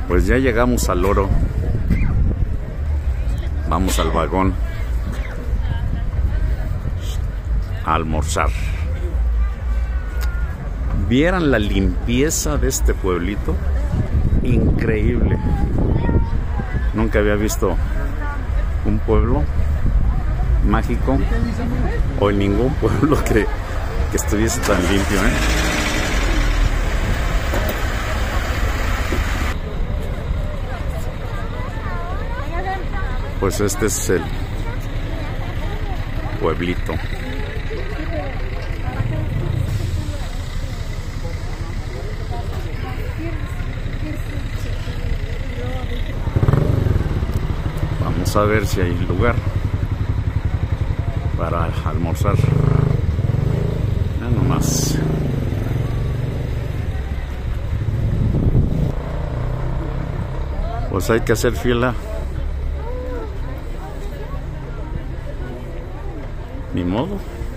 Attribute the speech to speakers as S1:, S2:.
S1: Pues ya llegamos al Oro. Vamos al vagón a almorzar. Vieran la limpieza de este pueblito. Increíble. Nunca había visto un pueblo mágico o en ningún pueblo que estuviese tan limpio, ¿eh? Pues este es el pueblito. Vamos a ver si hay lugar para almorzar. Ya nomás. Pues hay que hacer fila. Ni modo.